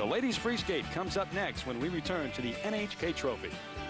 ladies free skate comes up next when we return to the NHK Trophy.